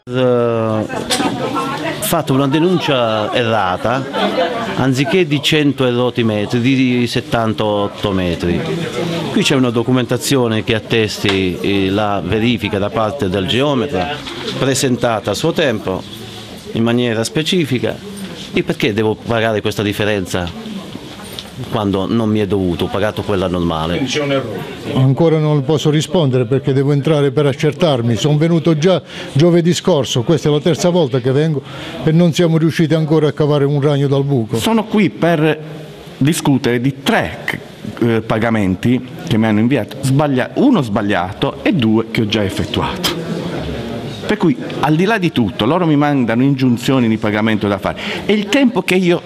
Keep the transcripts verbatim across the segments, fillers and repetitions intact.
Fatto una denuncia errata, anziché di cento e roti metri, di settantotto metri. Qui c'è una documentazione che attesti la verifica da parte del geometra, presentata a suo tempo, in maniera specifica. E perché devo pagare questa differenza quando non mi è dovuto, ho pagato quella normale? Quindi c'è un errore. Ancora non posso rispondere perché devo entrare per accertarmi. Sono venuto già giovedì scorso, questa è la terza volta che vengo e non siamo riusciti ancora a cavare un ragno dal buco. Sono qui per discutere di tre eh, pagamenti che mi hanno inviato, sbaglia- uno sbagliato e due che ho già effettuato. Per cui, al di là di tutto, loro mi mandano ingiunzioni di pagamento da fare e il tempo che io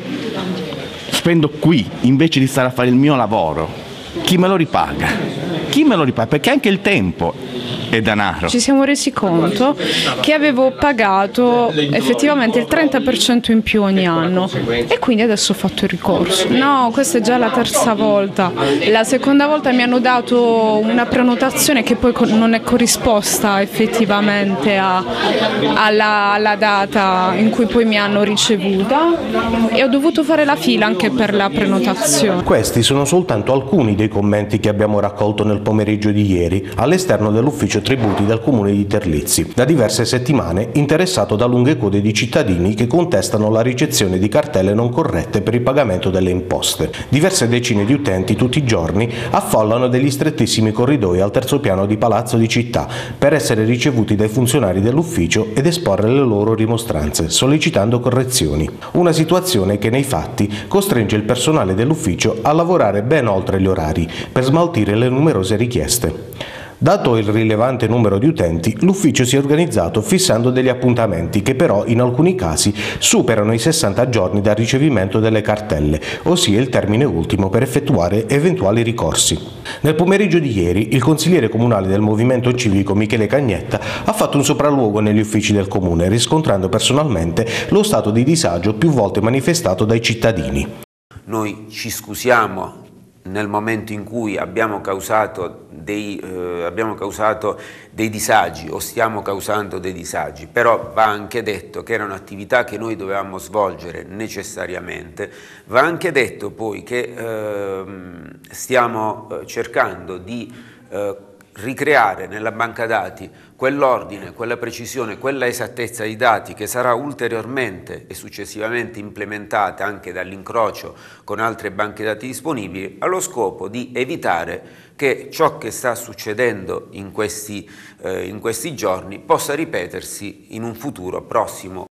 spendo qui, invece di stare a fare il mio lavoro, chi me lo ripaga? Chi me lo ripaga? Perché anche il tempo è denaro. Ci siamo resi conto che avevo pagato effettivamente il trenta per cento in più ogni anno e quindi adesso ho fatto il ricorso. No, questa è già la terza volta. La seconda volta mi hanno dato una prenotazione che poi non è corrisposta effettivamente a, alla, alla data in cui poi mi hanno ricevuta e ho dovuto fare la fila anche per la prenotazione. Questi sono soltanto alcuni dei commenti che abbiamo raccolto nel pomeriggio di ieri all'esterno dell'ufficio tributi del comune di Terlizzi, da diverse settimane interessato da lunghe code di cittadini che contestano la ricezione di cartelle non corrette per il pagamento delle imposte. Diverse decine di utenti tutti i giorni affollano degli strettissimi corridoi al terzo piano di Palazzo di Città per essere ricevuti dai funzionari dell'ufficio ed esporre le loro rimostranze, sollecitando correzioni. Una situazione che nei fatti costringe il personale dell'ufficio a lavorare ben oltre gli orari per smaltire le numerose richieste. Dato il rilevante numero di utenti, l'ufficio si è organizzato fissando degli appuntamenti che però in alcuni casi superano i sessanta giorni dal ricevimento delle cartelle, ossia il termine ultimo per effettuare eventuali ricorsi. Nel pomeriggio di ieri il consigliere comunale del Movimento Civico Michele Cagnetta ha fatto un sopralluogo negli uffici del comune, riscontrando personalmente lo stato di disagio più volte manifestato dai cittadini. Noi ci scusiamo nel momento in cui abbiamo causato dei, eh, abbiamo causato dei disagi o stiamo causando dei disagi, però va anche detto che era un'attività che noi dovevamo svolgere necessariamente, va anche detto poi che eh, stiamo cercando di eh, ricreare nella banca dati quell'ordine, quella precisione, quella esattezza di dati che sarà ulteriormente e successivamente implementata anche dall'incrocio con altre banche dati disponibili, allo scopo di evitare che ciò che sta succedendo in questi, eh, in questi giorni possa ripetersi in un futuro prossimo